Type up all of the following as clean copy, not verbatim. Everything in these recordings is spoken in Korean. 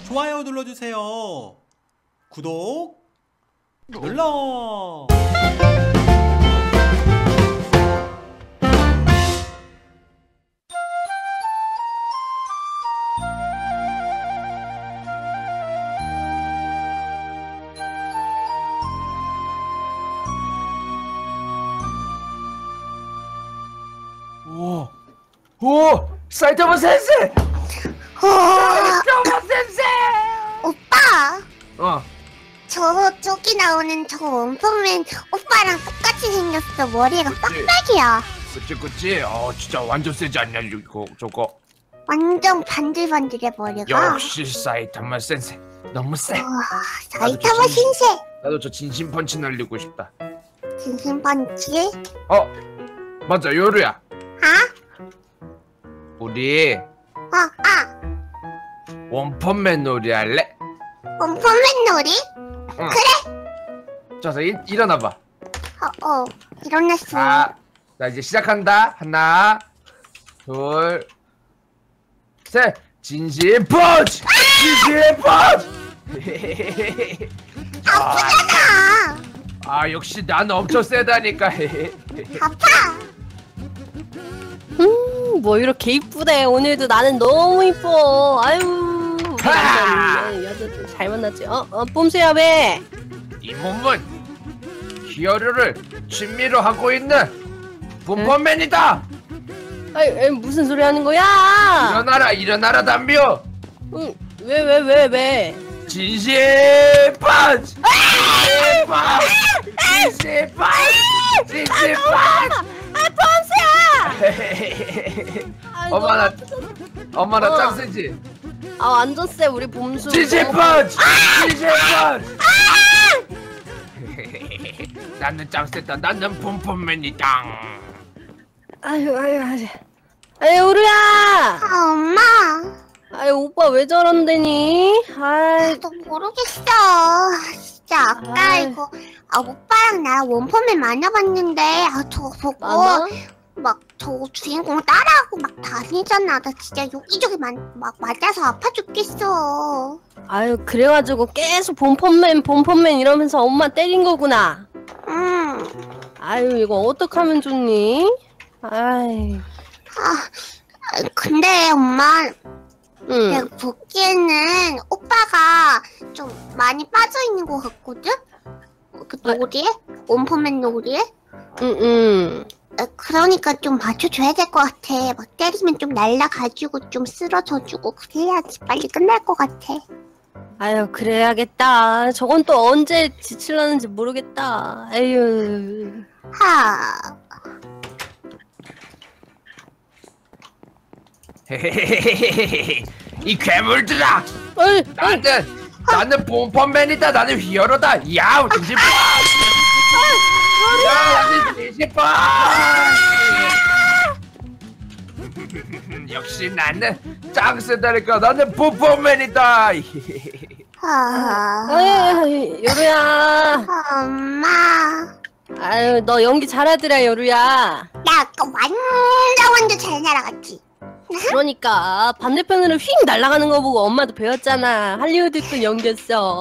좋아요 눌러주세요. 구독 눌러. 오! 사이타마 센세! 사이타마 센세! 오빠! 어. 저기 나오는 저 원펀맨 오빠랑 똑같이 생겼어. 머리가 빡빡이야. 그치. 진짜 완전 세지 않냐, 이거, 저거. 완전 반질반질해, 머리가. 역시 사이타마 센세. 너무 세. 우와, 사이타마 신세. 나도 저 진심 펀치 날리고 싶다. 진심 반지? 맞아, 요루야. 아? 우리 원펀맨 놀이 할래? 원펀맨 놀이? 응. 그래. 자, 일어나봐. 일어났어. 나 이제 시작한다. 하나, 둘, 셋. 진심 펀치! 진심 펀치! 아프잖아. 역시 난 엄청 세다니까. 아파. 뭐 이렇게 이쁘대. 오늘도 나는 너무 이뻐. 아유, 여자들 잘 만났지. 뽐수야 왜? 이 몸은 히어로를 취미로 하고 있는 본펀맨이다. 아이, 무슨 소리 하는 거야? 일어나라 담비오. 응, 왜? 진심 펀치! 진심 펀치! 뽐수야! 엄마 나 짱 세지? 완전 세 우리 봄수. 진심 펀치! 진심 펀치! 나는 짱 세다. 나는 폼폼맨이다. 아유, 우루야! 엄마. 오빠 왜 저런데니? 나도 모르겠어. 진짜 아까 이거 오빠랑 나랑 원펀맨 만나봤는데 저거 보고 맞아? 막 저 주인공 따라하고 막 다니잖아. 나 진짜 여기저기 막 맞아서 아파 죽겠어. 그래가지고 계속 봄펀맨 이러면서 엄마 때린 거구나. 이거 어떡하면 좋니? 근데 엄마, 응. 내가 보기에는 오빠가 좀 많이 빠져있는 것 같거든? 그 놀이에? 원펀맨 놀이에? 응. 그러니까 좀 맞춰줘야 될 것 같아. 막 때리면 좀 날라가지고 좀 쓰러져주고 그래야지 빨리 끝날 것 같아. 그래야겠다. 저건 또 언제 지칠라는지 모르겠다. 이 괴물들아! 어이. 나는 폼펀맨이다. 나는 히어로다. 야우 진심 펀치! 나는 진심 펀치! 역시 나는 짱 세다니까. 나는 폼펀맨이다. 요루야. 엄마. 너 연기 잘하더라, 요루야. 나 아까 완전 잘 날아갔지. 그러니까 반대편으로 휙 날아가는 거 보고 엄마도 배웠잖아. 할리우드급 연기였어.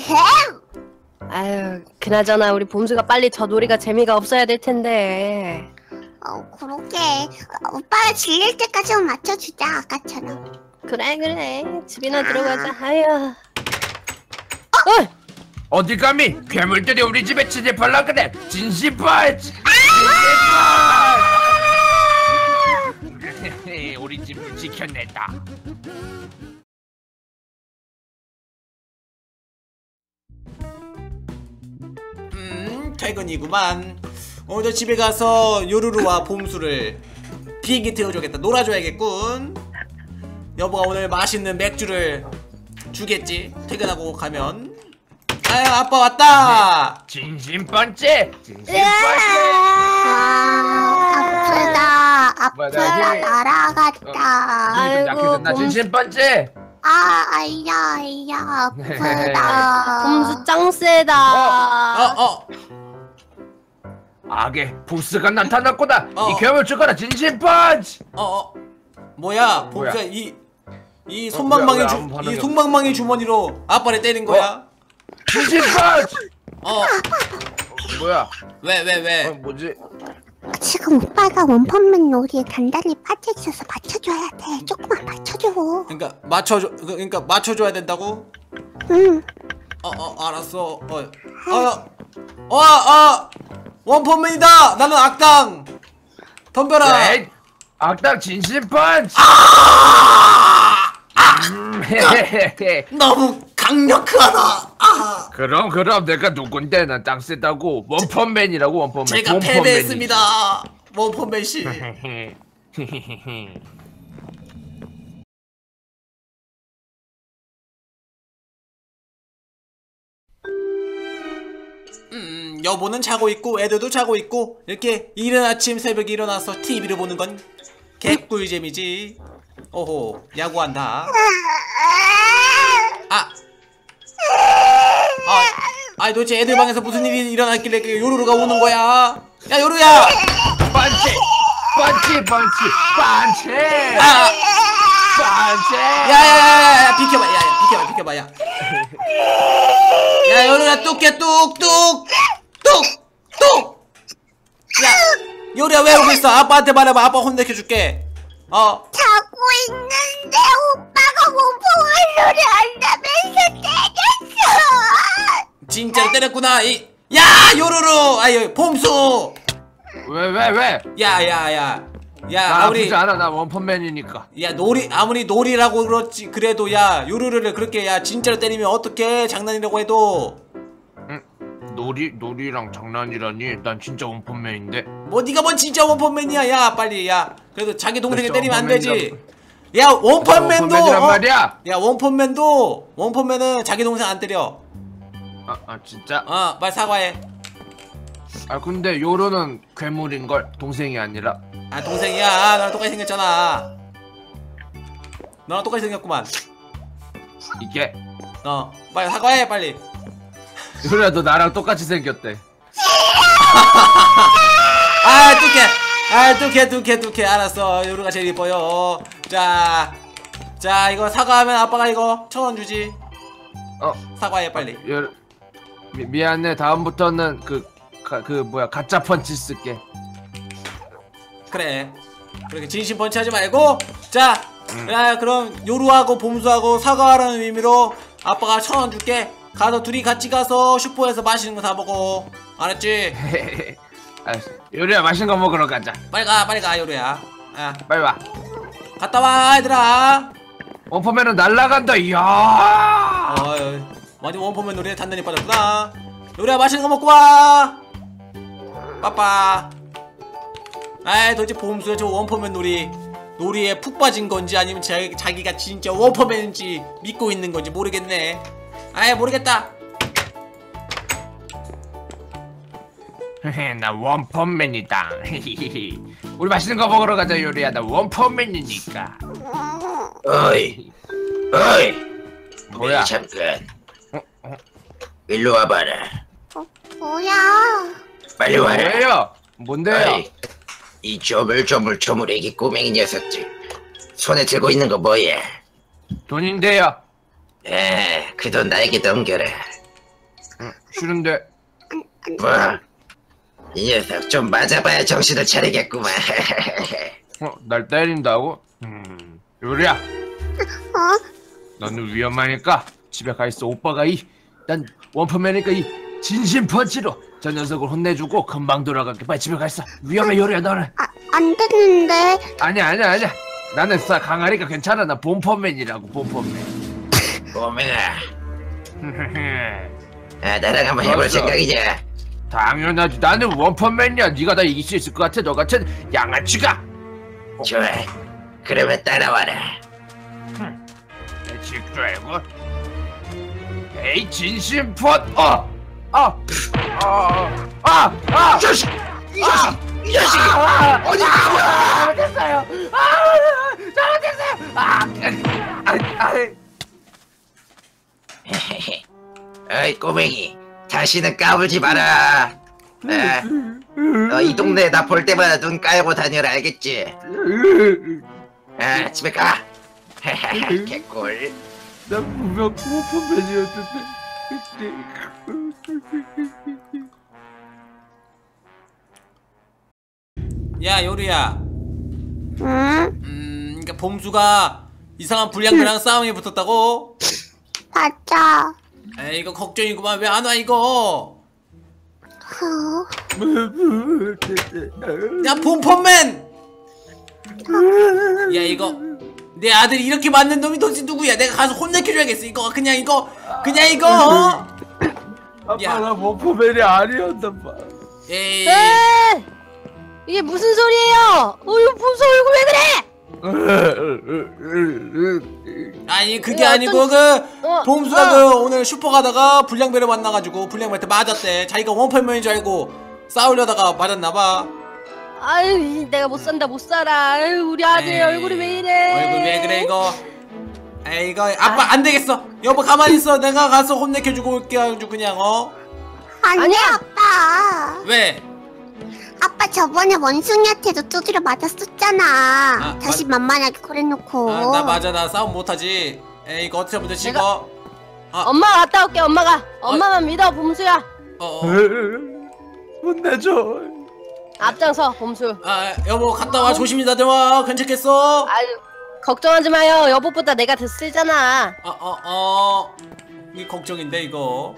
그나저나 우리 봄수가 빨리 저 놀이가 재미가 없어야 될 텐데. 그러게. 오빠가 질릴 때까지만 맞춰주자, 아까처럼. 그래. 집이나 들어가자. 어디 감히 괴물들이 우리 집에 침입하려 그래. 진심 펀치! 우리 집을 지켜냈다. 퇴근이구만. 오늘도 집에 가서 요루루와 봄수를 비행기 태워줘야겠다. 놀아줘야겠군. 여보가 오늘 맛있는 맥주를 주겠지. 퇴근하고 가면. 아빠 왔다. 진심 펀치! 아프다. 뭐야, 나 힘이- 날아갔다. 약해졌나? 진심 펀치! 아야, 아프다. 봄수 짱 세다. 악의 보스가 나타났구나. 어. 이 괴물 죽어라. 진심 펀치. 뭐야 봄수야. 이 왜 손망망이 주머니로 아빠를 때린 거야? 진심펀치! 뭐야? 왜? 뭐지? 지금 오빠가 원펀맨 놀이에 단단히 빠져있어서 맞춰줘야 돼. 조금만 맞춰줘. 그러니까 맞춰줘야 된다고? 응. 알았어. 원펀맨이다. 나는 악당. 덤벼라. 에이, 악당 진심펀치! 너무 강력하다. 그럼 내가 누군데? 난 땅 세다고. 원펀맨이라고. 원펀맨. 제가 본펀맨이지. 패배했습니다. 원펀맨 씨. 여보는 자고 있고 애들도 자고 있고 이렇게 이른 아침 새벽에 일어나서 TV를 보는 건 개꿀잼이지. 오호, 야구한다. 도대체 애들 방에서 무슨 일이 일어났길래 요루루가 우는 거야? 야, 요루야! 펀치! 야, 비켜봐, 야. 야, 요루야, 뚝! 야, 요루야, 왜 오고 있어? 아빠한테 말해봐. 아빠 혼내켜줄게. 자고 있는데 오빠가 원펀맨 놀이 한다면서 때렸어. 진짜로 때렸구나. 야, 요루루! 아유, 봄수! 왜? 야, 나 아프지 않아. 나 원펀맨이니까. 야, 아무리 놀이라고 그렇지, 그래도 야, 요루루를 그렇게, 야, 진짜로 때리면 어떡해? 장난이라고 해도. 놀이랑 장난이라니. 난 진짜 원펀맨인데. 뭐, 네가 뭔 진짜 원펀맨이야. 야, 빨리, 야. 그래도 자기 동생을 때리면 안 되지. 야, 원펀맨도. 원펀맨이란 말이야. 야, 원펀맨은 자기 동생 안 때려. 진짜? 빨리 사과해. 근데 요로는 괴물인걸. 동생이 아니라. 동생이야. 나랑 똑같이 생겼잖아. 너랑 똑같이 생겼구만. 이게 빨리 사과해, 빨리. 요리야, 너 나랑 똑같이 생겼대. 뚝해. 알았어. 요루가 제일 이뻐요. 자, 이거 사과하면 아빠가 이거 1,000원 주지. 사과해, 빨리. 미안해. 다음부터는 가짜 펀치 쓸게. 그래. 그렇게 진심 펀치 하지 말고. 자, 야, 그럼 요루하고 봄수하고 사과하라는 의미로 아빠가 1,000원 줄게. 가서 둘이 같이 가서 슈퍼에서 맛있는 거 사 먹어. 알았지? 알았어. 요리야, 맛있는 거 먹으러 가자. 빨리 가, 요루야. 빨리 와. 갔다 와, 얘들아. 원펀맨은 날라간다. 이야. 완전 원펀맨 놀이에 단단히 빠졌구나. 요리야, 맛있는 거 먹고 와. 빠빠. 도대체 봄수야, 저 원펀맨 놀이에 푹 빠진 건지 아니면 자기가 진짜 원펀맨인지 믿고 있는 건지 모르겠네. 모르겠다. 나 원펀맨이다. 우리 맛있는 거 먹으러 가자. 요리야, 나 원펀맨이니까. 어이 뭐야? 잠깐 일로 와봐라. 뭐야? 빨리 와라. 뭐예요? 뭔데요? 어이, 이 조물조물조물애기 꼬맹이 녀석들 손에 들고 있는 거 뭐야? 돈인데요. 그 돈 나에게 넘겨라. 싫은데. 뭐? 이 녀석 좀 맞아봐야 정신을 차리겠구만. 날 때린다고? 요리야, 너는 위험하니까 집에 가 있어. 오빠가 난 원펀맨이니까 이 진심 펀치로 저 녀석을 혼내주고 금방 돌아갈게. 빨리 집에 가 있어. 위험해, 요리야, 너는. 안 됐는데. 아니야. 나는 강아리가 괜찮아. 나 본펀맨이라고. 본펀맨. 꼬맹아, 나랑 한번 해볼 알았어. 생각이냐? 당연하지. 나는 원펀맨이야. 네가 나 이길 수 있을 것 같아? 너 같은 양아치가. 좋아, 그러면 따라와라. 내 직도해고. 에이, 진심 펀. 이 자식! 이 자식이! 어디 가냐? 잘못했어요. 잘못했어요. 어이 꼬맹이, 다시는 까불지 마라. 너 이 동네 나 볼 때마다 눈 깔고 다녀라, 알겠지? 집에 가. 개꿀. 난 분명 원펀맨이었는데. 야 요리야. 응? 그러니까 봄수가 이상한 불량배랑 싸움이 붙었다고? 맞아. 에이 이거 걱정이구만. 왜 안 와 이거? 야 봄펀맨! 야 이거 내 아들이 이렇게 맞는 놈이 도대체 누구야? 내가 가서 혼내켜줘야겠어. 이거 그냥 이거 어? 아빠 야. 나 원펀맨이 아니었단 말. 에이 에! 이게 무슨 소리예요? 이거 봄수 얼굴 왜 그래? 아니 그게 야, 아니고 어, 봄수가 어. 그 오늘 슈퍼 가다가 불량배를 만나가지고 불량배한테 맞았대. 자기가 원펀맨인 줄 알고 싸우려다가 맞았나봐. 아유, 내가 못 산다, 못 살아. 아유, 우리 아들 에이, 얼굴이 왜 이래? 얼굴 왜 그래 이거? 에이 이거 아빠 안 되겠어. 여보 가만히 있어. 내가 가서 혼내켜주고 올게. 아주 그냥 아니야, 아니야. 아빠. 왜? 아빠 저번에 원숭이한테도 두드려 맞았었잖아. 다시 만만하게 그래놓고. 나 맞아. 나 싸움 못하지. 에이 이거 어떻게 먼저 찍어? 엄마 갔다 올게, 엄마가. 엄마만 믿어, 봄수야. 혼내줘. 앞장서, 봄수. 여보 갔다 와. 조심히 다녀와. 괜찮겠어? 아유, 걱정하지 마요. 여보보다 내가 더 세잖아. 이 걱정인데 이거.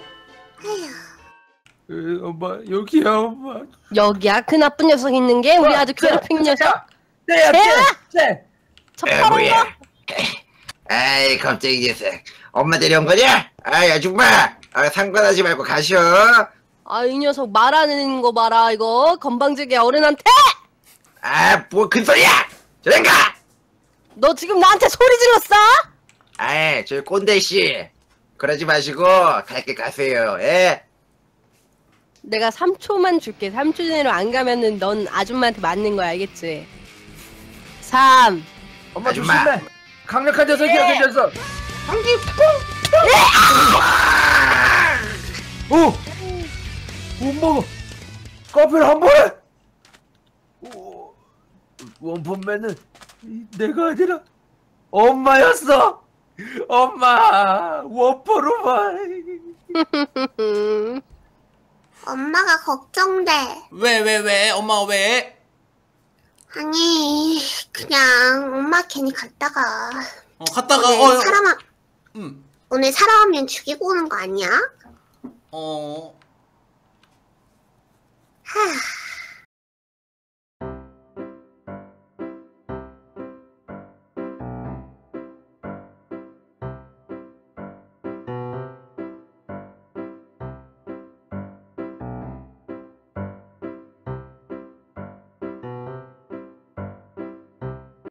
엄마 여기야 엄마. 여기야, 그 나쁜 녀석 있는 게 우리 아주 괴롭힌 녀석. 쟤야 쟤야! 저 파란 거? 뭐야? 아이 갑자기 녀석. 엄마 데려온 거냐? 아이 아줌마. 상관하지 말고 가셔. 아, 이 녀석 말하는 거 봐라, 이거. 건방지게 어른한테! 뭐 큰 소리야? 저리 가. 너 지금 나한테 소리 질렀어? 아이 저 꼰대 씨. 그러지 마시고 갈 길 가세요. 예? 내가 3초만 줄게. 3초 내로 안 가면은 넌 아줌마한테 맞는 거야, 알겠지? 3. 엄마 아줌마. 조심해. 강력한 녀석이야 그 녀석. 오! 엄마가 카페를 한 번에. 원펀맨은 내가 아니라 엄마였어. 엄마 원포로만. 엄마가 걱정돼. 왜? 엄마 왜? 아니, 그냥 엄마 괜히 갔다가 갔다가 오늘 사람 음. 오늘 사람 한 명 죽이고 오는 거 아니야? 어. 하,